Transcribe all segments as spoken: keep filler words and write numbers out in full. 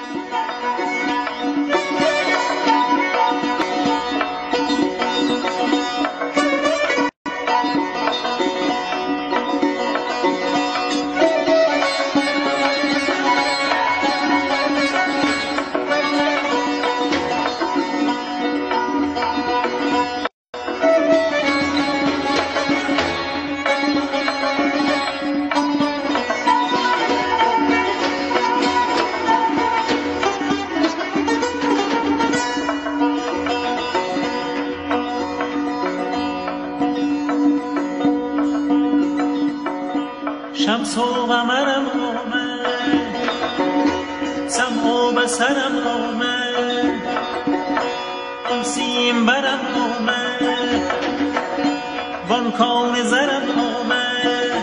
شمس و قمرم آمد، سمع و بصرم آمد، آن سیم برم آمد، وان کان زرم آمد،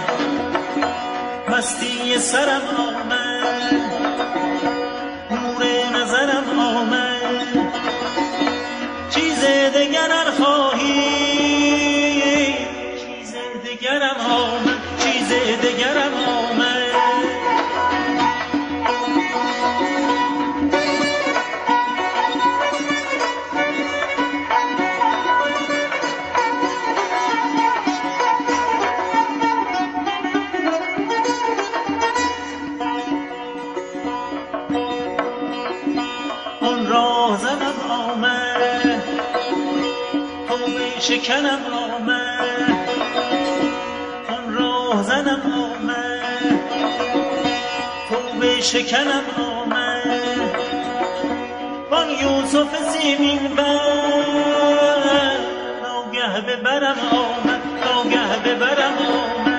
مستی سرم آمد، نور نظرم آمد. چیز دگر ار خواهی چیز دگرم آمد، چیز دگرم آمد. آن راه زنم آمد، توبه شکنم آمد، آن راه زنم آمد، توبه شکنم آمد. وان یوسف سیمین بر ناگه به برم آمد، ناگه به برم آمد.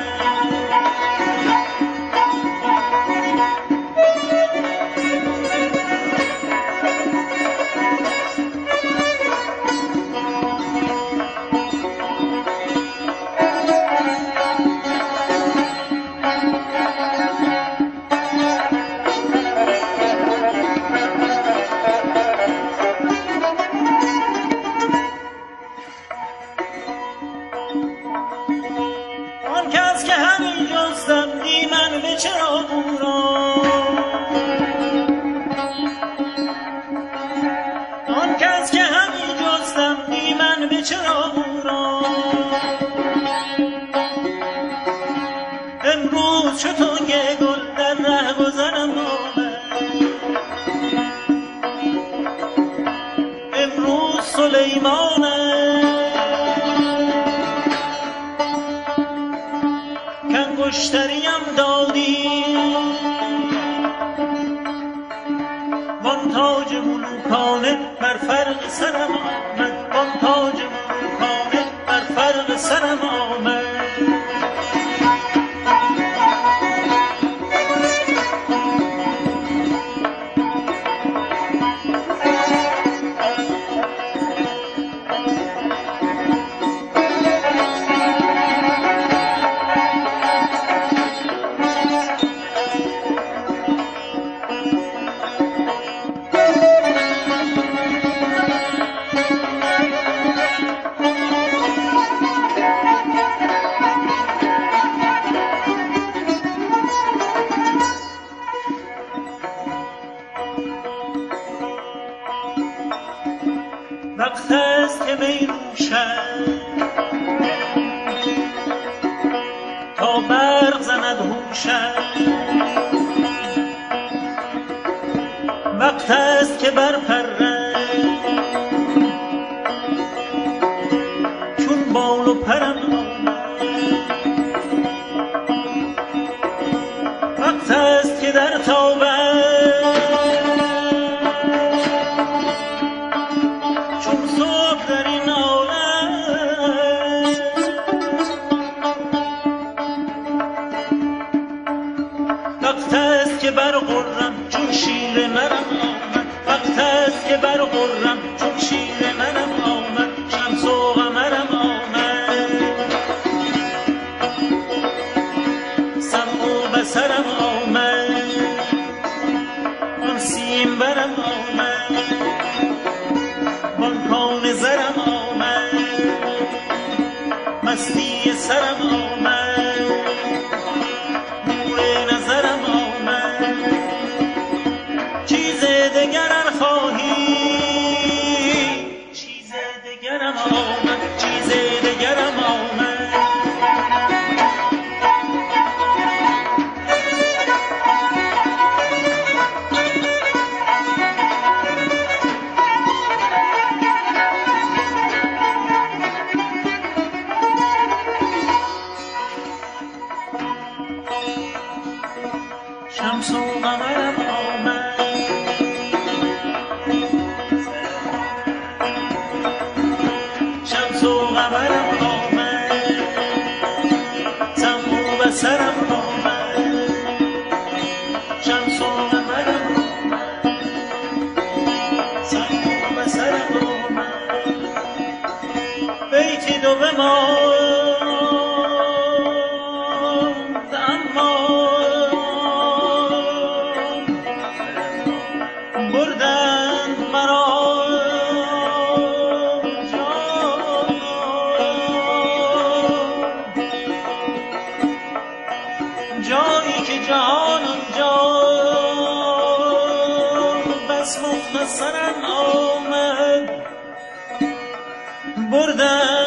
آن کس که همین جستم دی من به چرا او را، آن کس که همین جستم دی من به چرا او را. امروز چو تنگ گل در ره گذرم آمد، امروز سلیمانم کانگشتریم دادی، وان تاج ملوکانه بر فرق سرم آمد، وان تاج ملوکانه بر فرق سرم آمد. وقت است که می نوشد تا برق زند هوشد، وقت است که برپرد چون بال و پرم آمد، وقت است که در تابد چون صبح در این عالم، وقت است که برغرم چون شیر نرم آمد، وقت است که برغرم چون شیر نرم آمد. شمس و قمرم آمد، سمع و بصرم آمد، آن سیم برم آمد، وان کان زرم آمد، مستی سرم آمد، نور نظرم آمد. چیز قمرم آمد شمس و قمرم آمد سمو به سرم آمد شمس و قمرم آمد سمو به سرم آمد بیتی دو بماند اما بردند مرا جایی که جهان اونجا بس مختصرا آمد بردن